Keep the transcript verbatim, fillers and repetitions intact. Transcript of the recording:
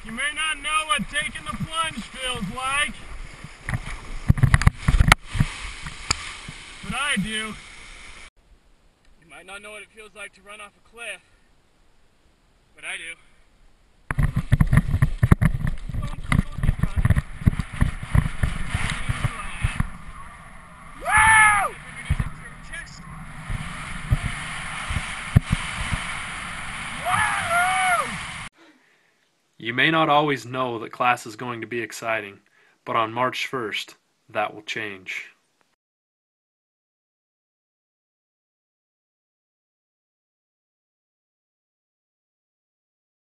You may not know what taking the plunge feels like, but I do. You might not know what it feels like to run off a cliff, but I do. You may not always know that class is going to be exciting, but on March first, that will change.